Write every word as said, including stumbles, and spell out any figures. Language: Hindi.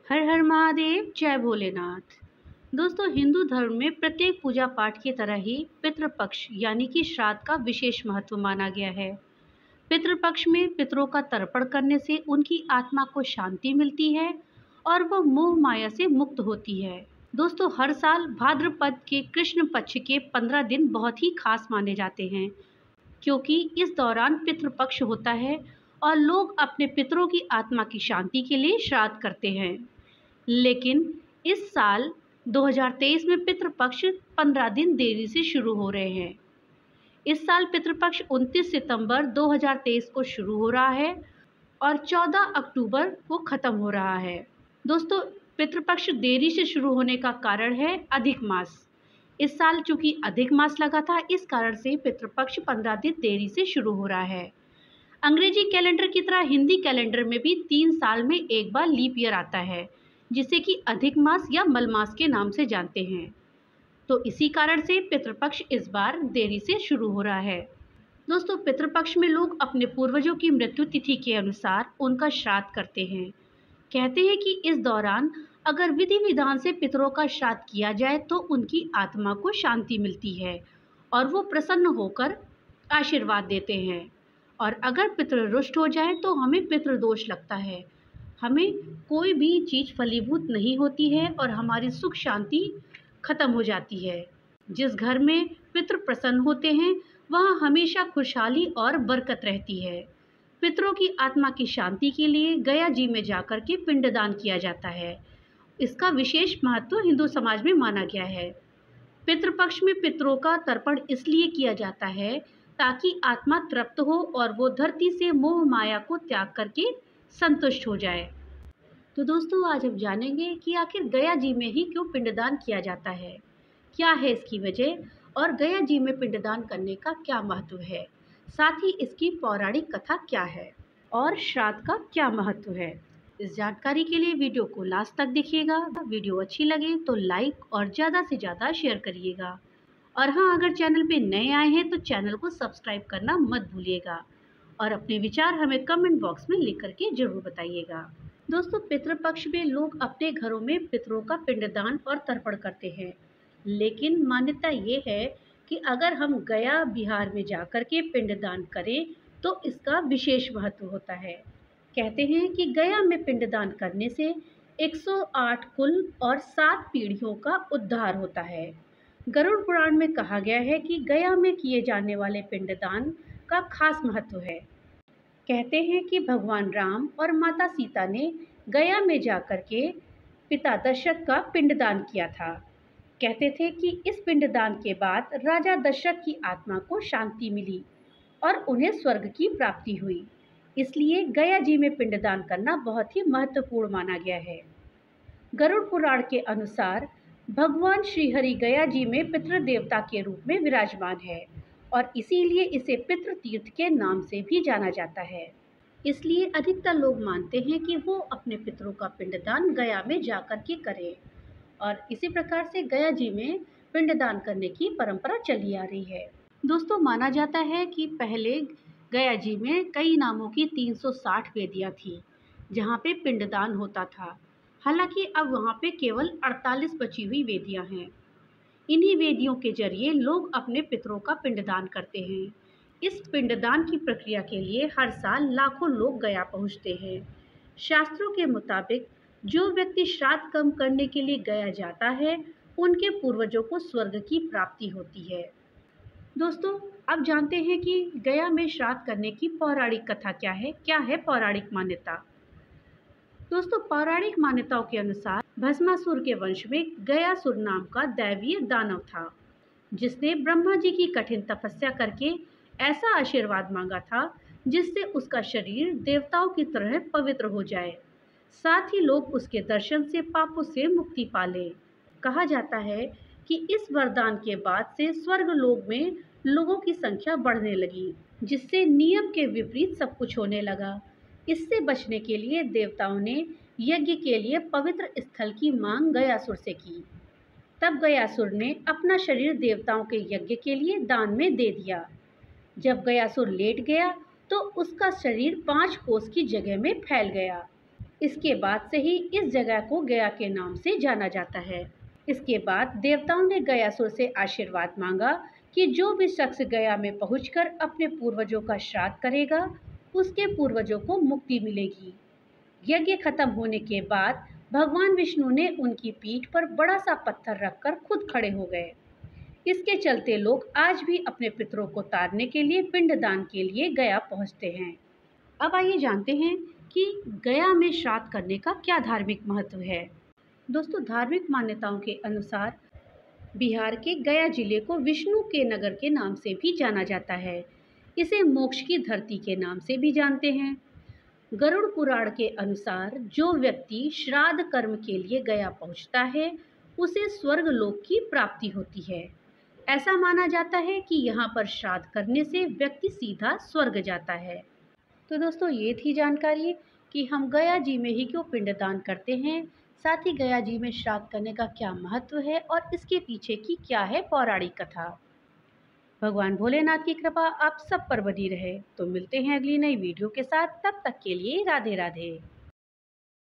हर हर महादेव, जय भोलेनाथ। दोस्तों, हिंदू धर्म में प्रत्येक पूजा पाठ की तरह ही पितृपक्ष यानी कि श्राद्ध का विशेष महत्व माना गया है। पितृपक्ष में पितरों का तर्पण करने से उनकी आत्मा को शांति मिलती है और वह मोह माया से मुक्त होती है। दोस्तों, हर साल भाद्रपद के कृष्ण पक्ष के पंद्रह दिन बहुत ही खास माने जाते हैं, क्योंकि इस दौरान पितृपक्ष होता है और लोग अपने पितरों की आत्मा की शांति के लिए श्राद्ध करते हैं। लेकिन इस साल दो हज़ार तेईस में पितृपक्ष पंद्रह दिन देरी से शुरू हो रहे हैं। इस साल पितृपक्ष उनतीस सितंबर दो हज़ार तेईस को शुरू हो रहा है और चौदह अक्टूबर को खत्म हो रहा है। दोस्तों, पितृपक्ष देरी से शुरू होने का कारण है अधिक मास। इस साल चूंकि अधिक मास लगा था, इस कारण से पितृपक्ष पंद्रह दिन देरी से शुरू हो रहा है। अंग्रेजी कैलेंडर की तरह हिंदी कैलेंडर में भी तीन साल में एक बार लीप ईयर आता है, जिसे कि अधिक मास या मलमास के नाम से जानते हैं। तो इसी कारण से पितृपक्ष इस बार देरी से शुरू हो रहा है। दोस्तों, पितृपक्ष में लोग अपने पूर्वजों की मृत्यु तिथि के अनुसार उनका श्राद्ध करते हैं। कहते हैं कि इस दौरान अगर विधि विधान से पितरों का श्राद्ध किया जाए तो उनकी आत्मा को शांति मिलती है और वो प्रसन्न होकर आशीर्वाद देते हैं। और अगर पितृ रुष्ट हो जाए तो हमें पितृदोष लगता है, हमें कोई भी चीज़ फलीभूत नहीं होती है और हमारी सुख शांति खत्म हो जाती है। जिस घर में पितृ प्रसन्न होते हैं वहाँ हमेशा खुशहाली और बरकत रहती है। पितरों की आत्मा की शांति के लिए गया जी में जाकर के पिंडदान किया जाता है। इसका विशेष महत्व हिंदू समाज में माना गया है। पितृपक्ष में पितरों का तर्पण इसलिए किया जाता है ताकि आत्मा तृप्त हो और वो धरती से मोह माया को त्याग करके संतुष्ट हो जाए। तो दोस्तों, आज हम जानेंगे कि आखिर गया जी में ही क्यों पिंडदान किया जाता है, क्या है इसकी वजह और गया जी में पिंडदान करने का क्या महत्व है, साथ ही इसकी पौराणिक कथा क्या है और श्राद्ध का क्या महत्व है। इस जानकारी के लिए वीडियो को लास्ट तक देखिएगा। वीडियो अच्छी लगे तो लाइक और ज़्यादा से ज़्यादा शेयर करिएगा। और हाँ, अगर चैनल पे नए आए हैं तो चैनल को सब्सक्राइब करना मत भूलिएगा और अपने विचार हमें कमेंट बॉक्स में लिख करके जरूर बताइएगा। दोस्तों, पितृपक्ष में लोग अपने घरों में पितरों का पिंडदान और तर्पण करते हैं, लेकिन मान्यता ये है कि अगर हम गया बिहार में जाकर के पिंडदान करें तो इसका विशेष महत्व होता है। कहते हैं कि गया में पिंडदान करने से एक सौ आठ कुल और सात पीढ़ियों का उद्धार होता है। गरुड़ पुराण में कहा गया है कि गया में किए जाने वाले पिंडदान का खास महत्व है। कहते हैं कि भगवान राम और माता सीता ने गया में जाकर के पिता दशरथ का पिंडदान किया था। कहते थे कि इस पिंडदान के बाद राजा दशरथ की आत्मा को शांति मिली और उन्हें स्वर्ग की प्राप्ति हुई। इसलिए गया जी में पिंडदान करना बहुत ही महत्वपूर्ण माना गया है। गरुड़ पुराण के अनुसार भगवान श्रीहरि गया जी में पितृ देवता के रूप में विराजमान है और इसीलिए इसे पितृ तीर्थ के नाम से भी जाना जाता है। इसलिए अधिकतर लोग मानते हैं कि वो अपने पितरों का पिंडदान गया में जाकर के करें और इसी प्रकार से गया जी में पिंडदान करने की परंपरा चली आ रही है। दोस्तों, माना जाता है कि पहले गया जी में कई नामों की तीन सौ साठ वेदियाँ थी जहाँ पे पिंडदान होता था। हालांकि अब वहाँ पे केवल अड़तालीस बची हुई वेदियाँ हैं। इन्हीं वेदियों के जरिए लोग अपने पितरों का पिंडदान करते हैं। इस पिंडदान की प्रक्रिया के लिए हर साल लाखों लोग गया पहुँचते हैं। शास्त्रों के मुताबिक जो व्यक्ति श्राद्ध कर्म करने के लिए गया जाता है उनके पूर्वजों को स्वर्ग की प्राप्ति होती है। दोस्तों, अब जानते हैं कि गया में श्राद्ध करने की पौराणिक कथा क्या है, क्या है पौराणिक मान्यता। दोस्तों, पौराणिक मान्यताओं के अनुसार भस्मासुर के वंश में गयासुर नाम का दैवीय दानव था, जिसने ब्रह्मा जी की कठिन तपस्या करके ऐसा आशीर्वाद मांगा था जिससे उसका शरीर देवताओं की तरह पवित्र हो जाए, साथ ही लोग उसके दर्शन से पापों से मुक्ति पा लें। कहा जाता है कि इस वरदान के बाद से स्वर्ग लोक में लोगों की संख्या बढ़ने लगी, जिससे नियम के विपरीत सब कुछ होने लगा। इससे बचने के लिए देवताओं ने यज्ञ के लिए पवित्र स्थल की मांग गयासुर से की। तब गयासुर ने अपना शरीर देवताओं के यज्ञ के लिए दान में दे दिया। जब गयासुर लेट गया तो उसका शरीर पांच कोस की जगह में फैल गया। इसके बाद से ही इस जगह को गया के नाम से जाना जाता है। इसके बाद देवताओं ने गयासुर से आशीर्वाद मांगा कि जो भी शख्स गया में पहुंचकर अपने पूर्वजों का श्राद्ध करेगा, उसके पूर्वजों को मुक्ति मिलेगी। यज्ञ खत्म होने के बाद भगवान विष्णु ने उनकी पीठ पर बड़ा सा पत्थर रखकर खुद खड़े हो गए। इसके चलते लोग आज भी अपने पितरों को तारने के लिए पिंडदान के लिए गया पहुंचते हैं। अब आइए जानते हैं कि गया में श्राद्ध करने का क्या धार्मिक महत्व है। दोस्तों, धार्मिक मान्यताओं के अनुसार बिहार के गया जिले को विष्णु के नगर के नाम से भी जाना जाता है। इसे मोक्ष की धरती के नाम से भी जानते हैं। गरुड़ पुराण के अनुसार जो व्यक्ति श्राद्ध कर्म के लिए गया पहुंचता है, उसे स्वर्ग लोक की प्राप्ति होती है। ऐसा माना जाता है कि यहाँ पर श्राद्ध करने से व्यक्ति सीधा स्वर्ग जाता है। तो दोस्तों, ये थी जानकारी कि हम गया जी में ही क्यों पिंडदान करते हैं, साथ ही गया जी में श्राद्ध करने का क्या महत्व है और इसके पीछे की क्या है पौराणिक कथा। भगवान भोलेनाथ की कृपा आप सब पर बनी रहे। तो मिलते हैं अगली नई वीडियो के साथ, तब तक के लिए राधे राधे।